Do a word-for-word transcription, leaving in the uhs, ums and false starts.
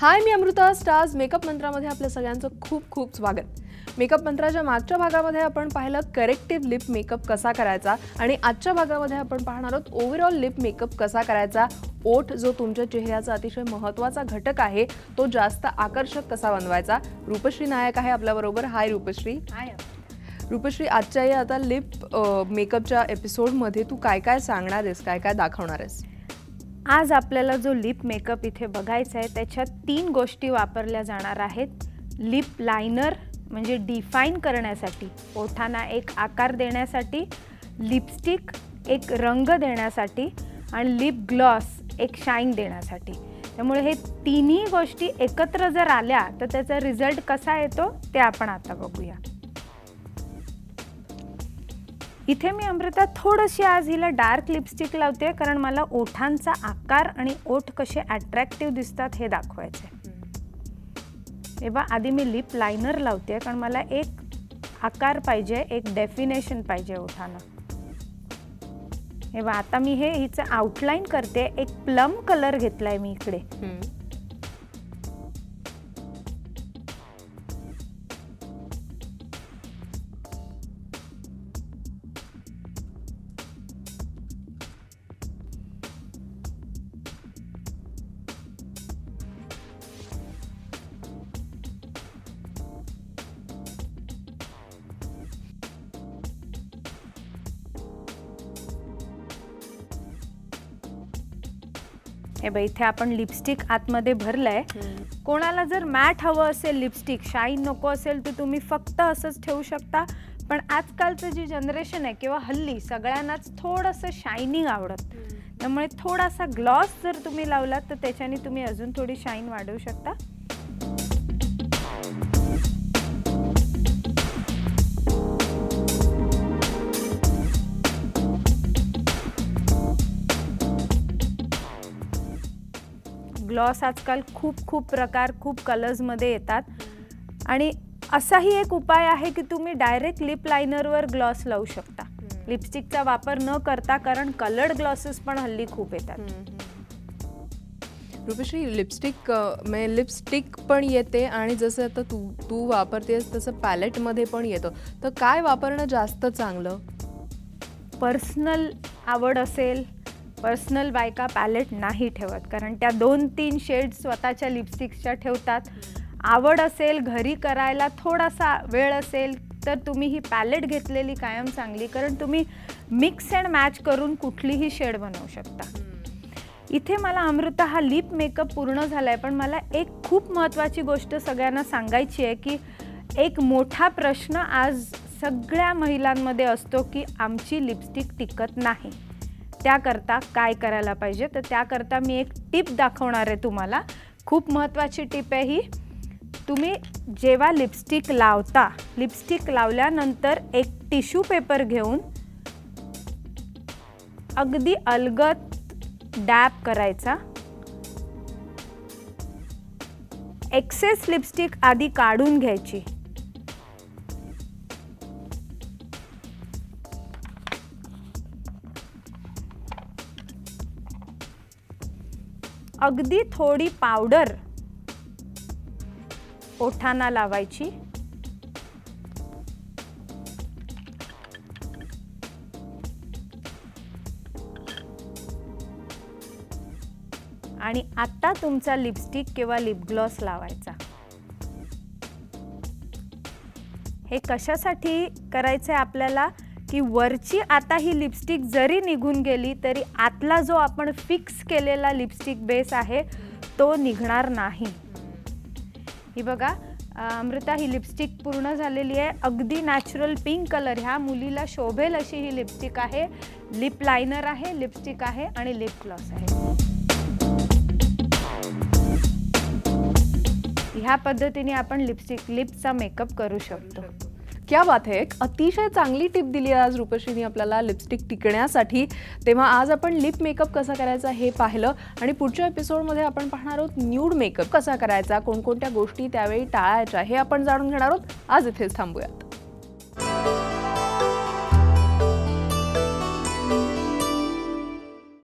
हाय, मी Amrita. Stars makeup मंत्रामध्ये आपल्या सगळ्यांचं खूप खूप स्वागत. मेकअप मंत्राच्या मागच्या भागामध्ये आपण पाहिलं करेक्टिव्ह लिप मेकअप कसा करायचा आणि आजच्या भागामध्ये आपण पाहणार आहोत ओव्हरऑल लिप मेकअप कसा करायचा. ओठ जो तुमच्या चेहऱ्याचा अतिशय महत्त्वाचा घटक आहे तो जास्त आकर्षक कसा बनवायचा. रूपश्री नायक आहे आपल्याबरोबर. हाय रूपश्री. हाय रूपश्री, आजच्या या आता लिप मेकअपच्या एपिसोडमध्ये तू काय काय सांगणार आहेस, काय काय दाखवणार आहेस? आज आपल्याला जो लिप मेकअप इथे बघायचा आहे त्याच्यात तीन गोष्टी वापरल्या जाणार आहेत. लिप लायनर म्हणजे डिफाईन करण्यासाठी, ओठांना एक आकार देण्यासाठी, लिपस्टिक एक रंग देण्यासाठी आणि लिप ग्लॉस एक शाईन देण्यासाठी. त्यामुळे हे तिन्ही गोष्टी एकत्र जर आल्या तर त्याचा रिझल्ट कसा येतो ते आपण आता बघूया. इथे मी अमृता थोडीशी आज हिला डार्क लिपस्टिक लावते कारण मला ओठांचा आकार आणि ओठ कसे अट्रॅक्टिव्ह दिसतात हे दाखवायचे. तेव्हा आधी मी लिप लायनर लावते कारण मला एक आकार पाहिजे, एक डेफिनेशन पाहिजे ओठांना. तेव्हा आता मी हे हिचं आउटलाईन करते. एक प्लम कलर घेतलाय मी इकडे. हे बघ, इथे आपण लिपस्टिक आतमध्ये भरलंय. कोणाला जर मॅट हवं असेल, लिपस्टिक शाईन नको असेल तर तुम्ही फक्त असंच ठेवू शकता. पण आजकालचं जी जनरेशन आहे किंवा हल्ली सगळ्यांनाच थोडंसं शायनिंग आवडत, त्यामुळे थोडासा ग्लॉस जर तुम्ही लावलात तर त्याच्याने तुम्ही अजून थोडी शाईन वाढवू शकता. ग्लॉस आजकाल खूप खूप प्रकार, खूप कलर्समध्ये येतात आणि असाही एक उपाय आहे की तुम्ही डायरेक्ट लिप लायनरवर ग्लॉस लावू शकता लिपस्टिकचा वापर न करता, कारण कलर्ड ग्लॉसेस पण हल्ली खूप येतात. रूपश्री, लिपस्टिक म्हणजे लिपस्टिक पण येते आणि जसं आता तू तू वापरतेस तसं पॅलेटमध्ये पण येतं, तर काय वापरणं जास्त चांगलं? पर्सनल आवड असेल, पर्सनल बायका पॅलेट नाही ठेवत कारण त्या दोन तीन शेड्स स्वतःच्या लिपस्टिक्सच्या ठेवतात. आवड असेल, घरी करायला थोडासा वेळ असेल तर तुम्ही ही पॅलेट घेतलेली कायम चांगली, कारण तुम्ही मिक्स अँड मॅच करून कुठलीही शेड बनवू शकता. इथे मला अमृता हा लिप मेकअप पूर्ण झाला आहे, पण मला एक खूप महत्त्वाची गोष्ट सगळ्यांना सांगायची आहे की एक मोठा प्रश्न आज सगळ्या महिलांमध्ये असतो की आमची लिपस्टिक टिकत नाही. त्याकरता काय करायला पाहिजे, तर त्याकरता मी एक टिप दाखवणार आहे तुम्हाला. खूप महत्त्वाची टिप आहे ही. तुम्ही जेव्हा लिपस्टिक लावता, लिपस्टिक लावल्यानंतर एक टिश्यू पेपर घेऊन अगदी अलगद डॅब करायचा. एक्सेस लिपस्टिक आधी काढून घ्यायची. अगदी थोडी पावडर ओठांना लावायची. आणि आता तुमचा लिपस्टिक किंवा लिप ग्लॉस लावायचा. हे कशासाठी करायचंय आपल्याला की वरची आता ही लिपस्टिक जरी निघून गेली तरी आतला जो आपण फिक्स केलेला लिपस्टिक बेस आहे तो निघणार नाही. ही बघा अमृता, ही लिपस्टिक पूर्ण झालेली आहे. अगदी नॅचरल पिंक कलर, ह्या मुलीला शोभेल अशी ही लिपस्टिक आहे. लिप लायनर आहे, लिपस्टिक आहे आणि लिप ग्लॉस आहे. ह्या पद्धतीने आपण लिपस्टिक लिपचा मेकअप करू शकतो. क्या बात है. एक अतिशय चांगली टिप दिली आज रूपश्रीने आपल्याला लिपस्टिक टिकण्यासाठी. तेव्हा आज आपण लिप मेकअप कसा करायचा हे पाहिलं आणि पुढच्या एपिसोडमध्ये आपण पाहणार आहोत न्यूड मेकअप कसा करायचा, कोणकोणत्या गोष्टी त्यावेळी टाळायच्या हे आपण जाणून घेणार आहोत. आज इथेच थांबूयात.